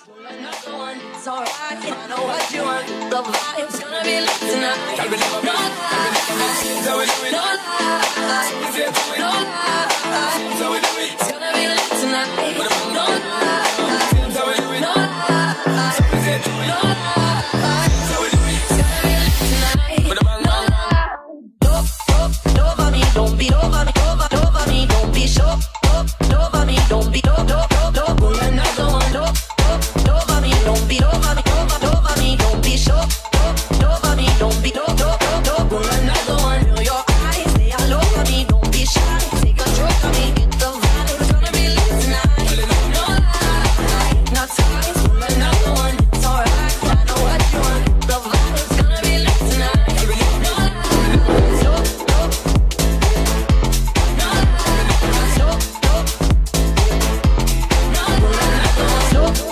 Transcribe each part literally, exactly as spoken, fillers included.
Another one, it's alright. I know what you want. The vibe's gonna be lit tonight. Can't believe I'm not lying. So we do it. No lie. No lie. So we do it. It's gonna be lit tonight. No lie. So we do it. No lie. So we do it. No lie. So we do it. It's gonna be lit tonight. No lie. Don't, over me, don't be over me, over, over me, don't be sure. Over me, don't be, don't, don't, don't, don't. Pull another one, don't. Over me, don't be over me, over, over me, don't be sure. Over me, don't be, don't, don't, don't, don't. Pull another one, feel your eyes, they all over me, don't be shy. Take a stroke of me, get the vibe, it's gonna be lit tonight. No lie, not twice, pull another one, it's alright. I know what you want, the vibe is gonna be lit tonight. No lie, stop, stop. No lie, stop, stop. No lie, stop, stop.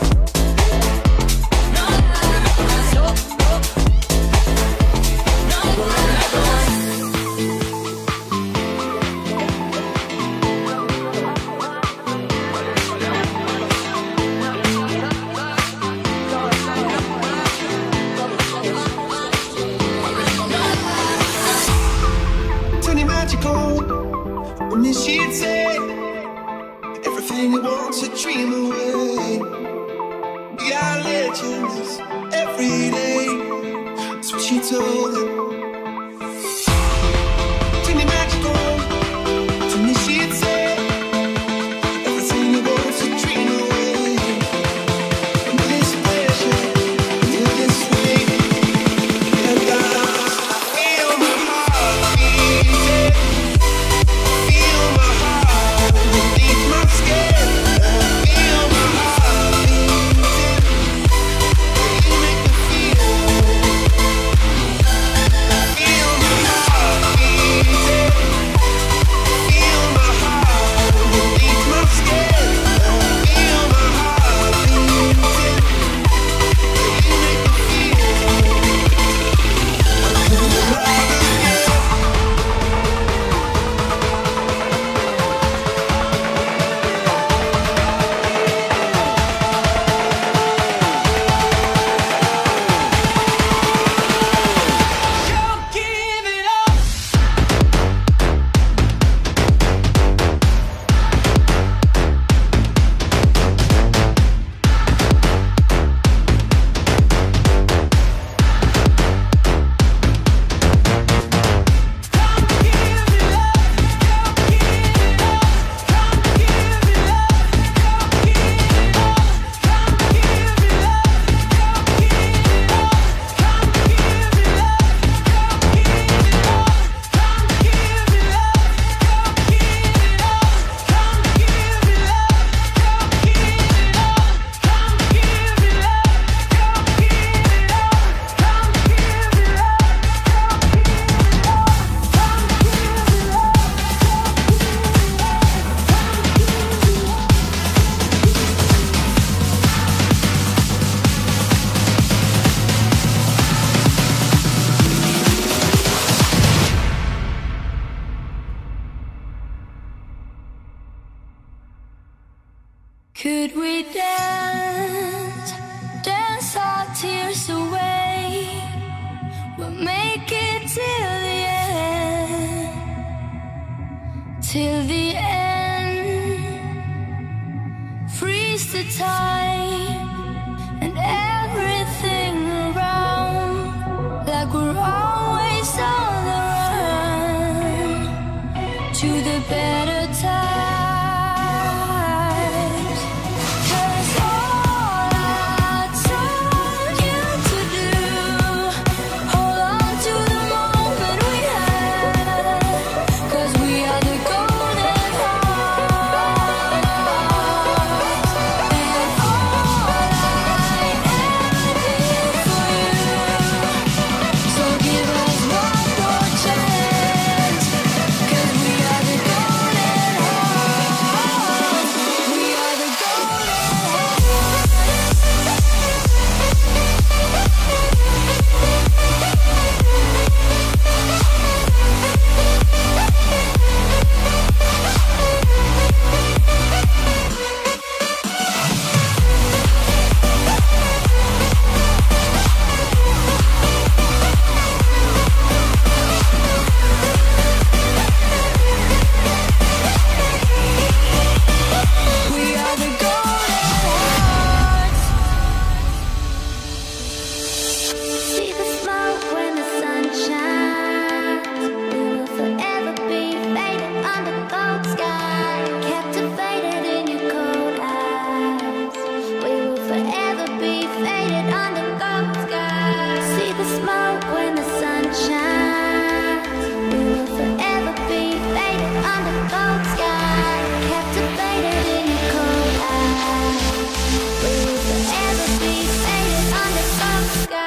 She'd say everything you want to dream away. We are legends every day. That's what she told him. Turn your magic on. To me she'd say everything you want to dream away. From this pleasure to this way. And I feel my heart beating. Could we dance, dance our tears away? We'll make it till the end, till the end. Freeze the time and everything around, like we're always on the run to the better times. Oh the smoke when the sun shines. We will forever be faded under cold sky, captivated in your cold eyes. We will forever be faded under cold sky.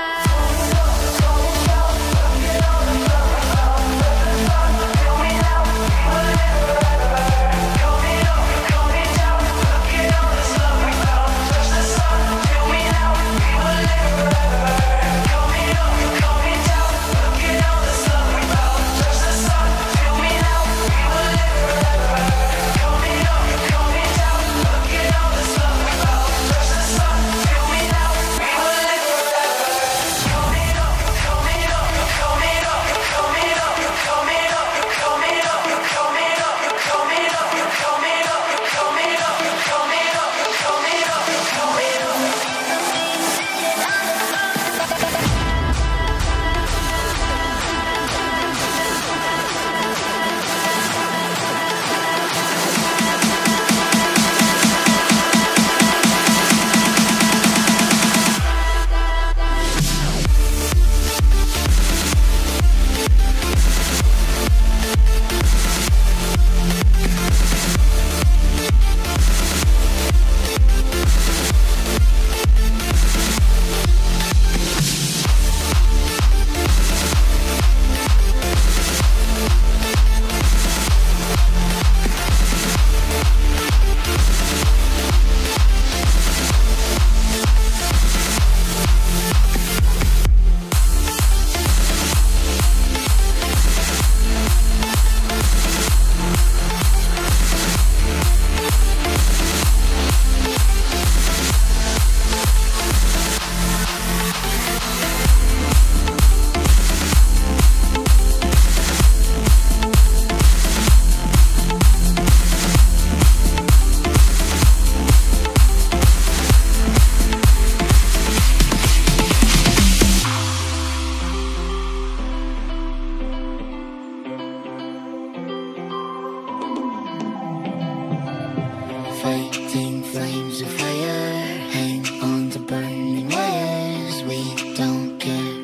Fighting flames of fire, hang on to burning wires. We don't care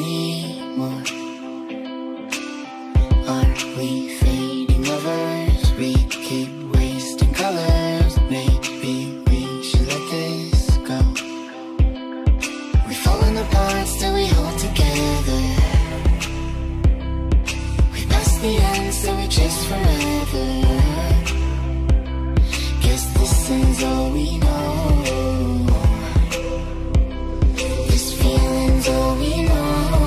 anymore. Are we fading lovers? We keep wasting colors. Maybe we should let this go. We're falling apart, still we hold together. We passed the end, still we chase forever. This is all we know. This feeling's all we know.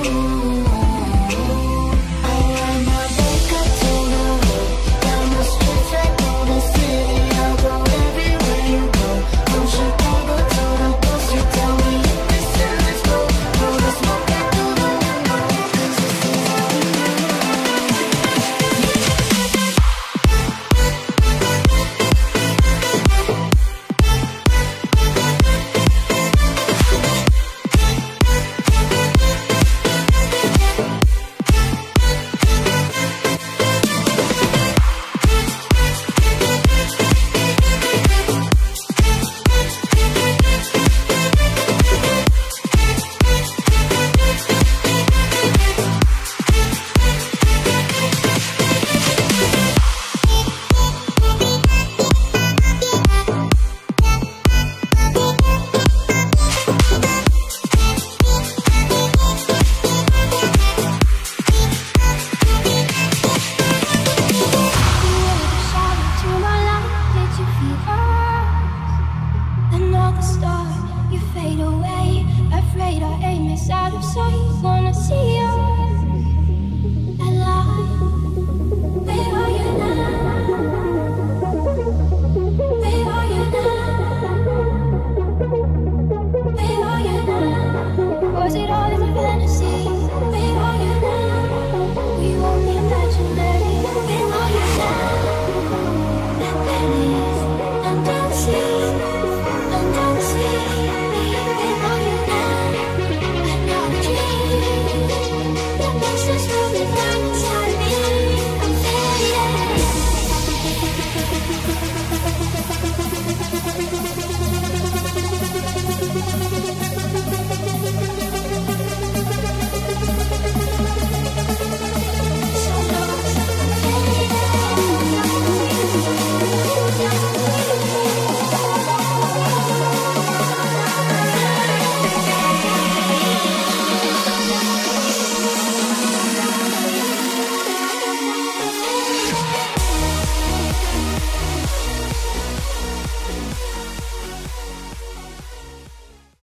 I ride my bike up to the road, down the streets right through the city. I'll go everywhere you go. From Chicago to the coast, you tell me this and let's go. Throw the smoke out through the window, 'cause this is all we know. Fade away, afraid our aim is out of sight. Wanna see you